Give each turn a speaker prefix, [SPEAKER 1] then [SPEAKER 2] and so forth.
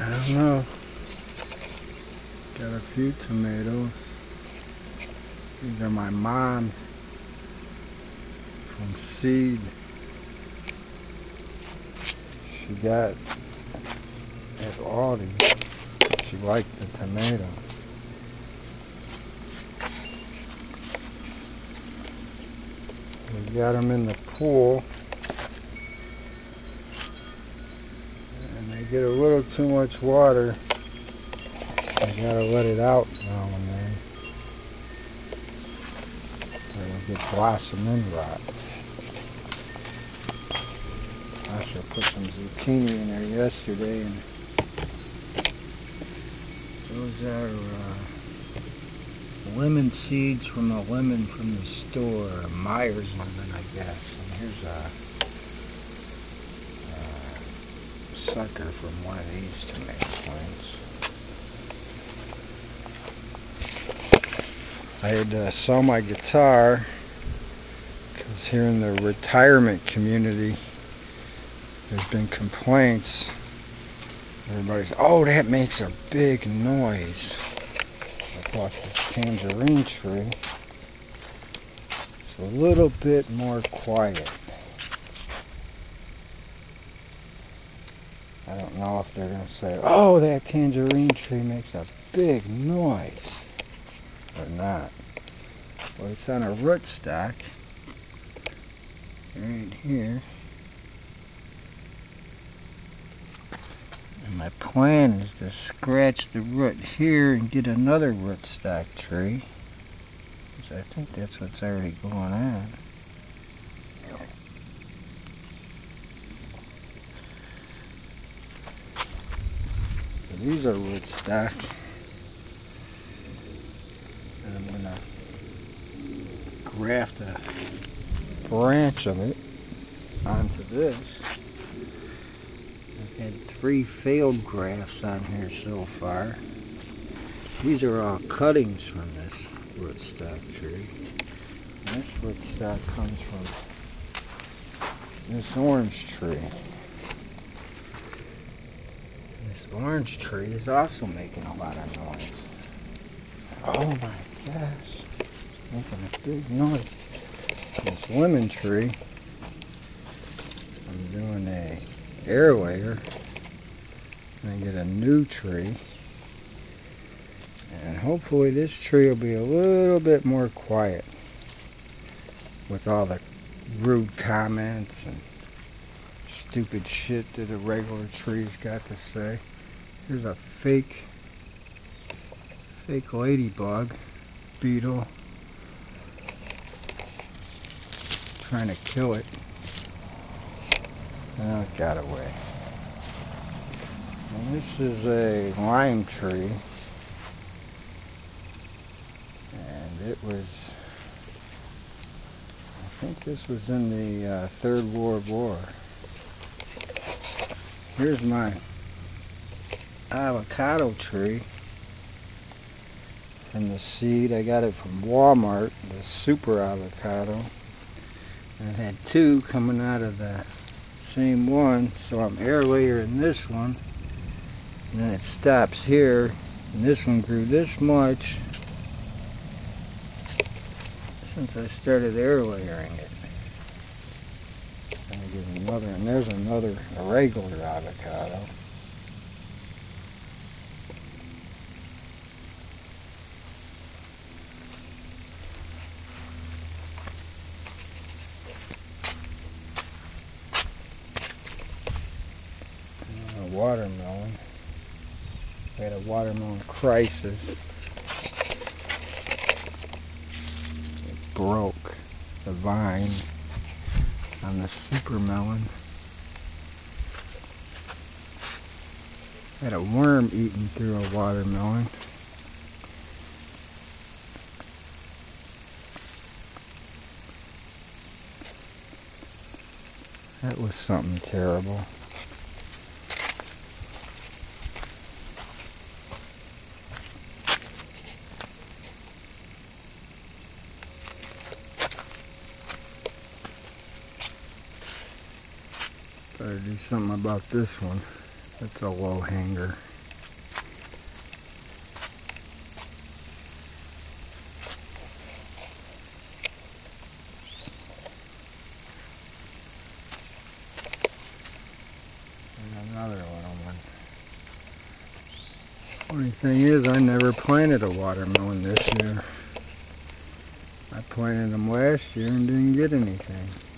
[SPEAKER 1] I don't know. Got a few tomatoes. These are my mom's from seed. She got at Aldi. She liked the tomato. We got them in the pool. And they get a little too much water. I gotta let it out now and then. Or it'll get blossom and rot. I should put some zucchini in there yesterday, and those are lemon seeds from a lemon from the store, a Myers lemon, I guess. And here's a sucker from one of these tomato plants. I had to sell my guitar because here in the retirement community there's been complaints. Everybody's, oh, that makes a big noise. I bought this tangerine tree. It's a little bit more quiet. I don't know if they're going to say, oh, that tangerine tree makes a big noise. Or not. Well, it's on a rootstock right here. And my plan is to scratch the root here and get another rootstock tree. Because I think that's what's already going on. So these are rootstock. And I'm going to graft a branch of it onto this. I've had 3 failed grafts on here so far. These are all cuttings from this rootstock tree. And this rootstock comes from this orange tree. This orange tree is also making a lot of noise. Oh my gosh, it's making a big noise. This lemon tree, I'm doing a air layer, and I get a new tree, and hopefully this tree will be a little bit more quiet with all the rude comments and stupid shit that a regular tree's got to say. Here's a fake ladybug beetle trying to kill it. Oh, it got away. And this is a lime tree, and it was, I think this was in the Third World War. Here's my avocado tree from the seed. I got it from Walmart, the super avocado. And it had 2 coming out of the same one, so I'm air layering this one. And then it stops here, and this one grew this much since I started air layering it. And I give another, and there's another, a regular avocado. Watermelon. We had a watermelon crisis. It broke the vine on the super melon. Had a worm eating through a watermelon. That was something terrible. Better do something about this one. That's a low hanger. Funny thing is, I never planted a watermelon this year. I planted them last year and didn't get anything.